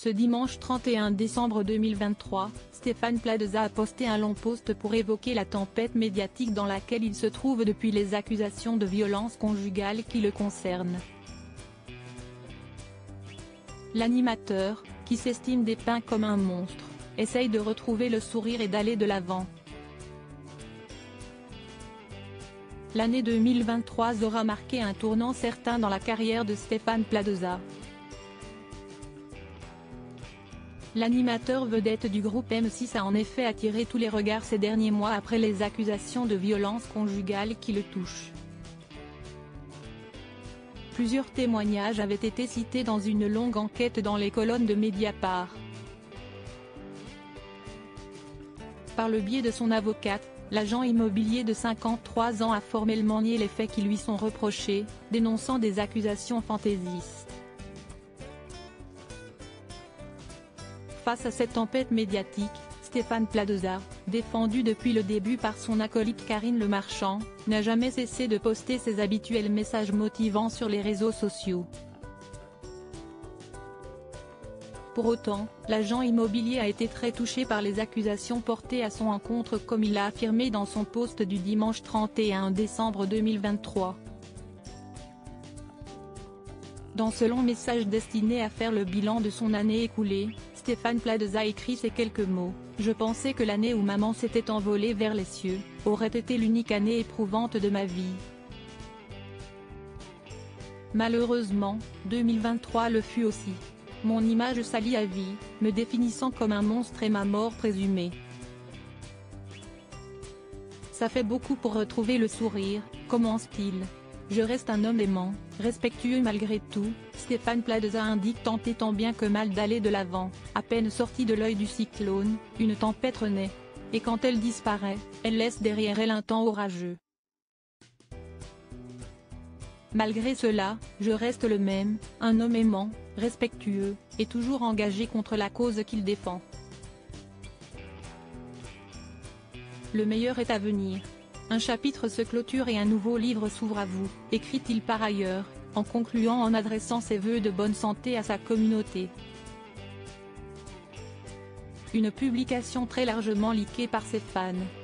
Ce dimanche 31 décembre 2023, Stéphane Plaza a posté un long post pour évoquer la tempête médiatique dans laquelle il se trouve depuis les accusations de violence conjugale qui le concernent. L'animateur, qui s'estime dépeint comme un monstre, essaye de retrouver le sourire et d'aller de l'avant. L'année 2023 aura marqué un tournant certain dans la carrière de Stéphane Plaza. L'animateur vedette du groupe M6 a en effet attiré tous les regards ces derniers mois après les accusations de violence conjugale qui le touchent. Plusieurs témoignages avaient été cités dans une longue enquête dans les colonnes de Mediapart. Par le biais de son avocate, l'agent immobilier de 53 ans a formellement nié les faits qui lui sont reprochés, dénonçant des accusations fantaisistes. Face à cette tempête médiatique, Stéphane Plaza, défendu depuis le début par son acolyte Karine Le Marchand, n'a jamais cessé de poster ses habituels messages motivants sur les réseaux sociaux. Pour autant, l'agent immobilier a été très touché par les accusations portées à son encontre comme il l'a affirmé dans son post du dimanche 31 décembre 2023. Dans ce long message destiné à faire le bilan de son année écoulée, Stéphane Plaza écrit ces quelques mots: « Je pensais que l'année où maman s'était envolée vers les cieux, aurait été l'unique année éprouvante de ma vie. Malheureusement, 2023 le fut aussi. Mon image salie à vie, me définissant comme un monstre et ma mort présumée. Ça fait beaucoup pour retrouver le sourire, commence-t-il. Je reste un homme aimant, respectueux malgré tout. » Stéphane Plaza indique tenter tant bien que mal d'aller de l'avant. À peine sorti de l'œil du cyclone, une tempête renaît. Et quand elle disparaît, elle laisse derrière elle un temps orageux. Malgré cela, je reste le même, un homme aimant, respectueux, et toujours engagé contre la cause qu'il défend. Le meilleur est à venir. Un chapitre se clôture et un nouveau livre s'ouvre à vous, écrit-il par ailleurs, en concluant en adressant ses vœux de bonne santé à sa communauté. Une publication très largement likée par ses fans.